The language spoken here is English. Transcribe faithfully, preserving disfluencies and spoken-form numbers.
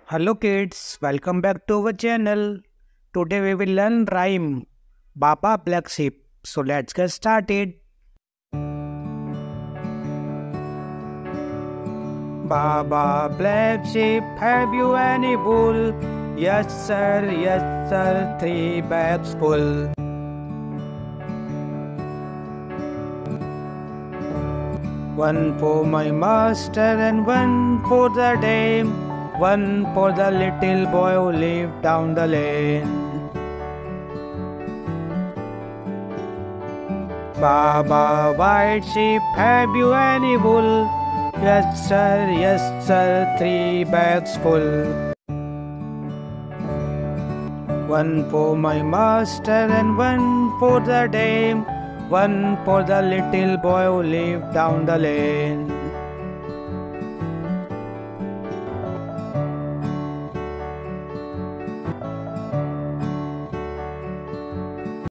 Hello kids, welcome back to our channel. Today we will learn rhyme Baba Black Sheep. So let's get started. Baba Black Sheep, have you any wool? Yes sir, yes sir, three bags full. One for my master and one for the dame, one for the little boy who lived down the lane. Baba White Sheep, have you any wool? Yes sir, yes sir, three bags full. One for my master and one for the dame, one for the little boy who lived down the lane.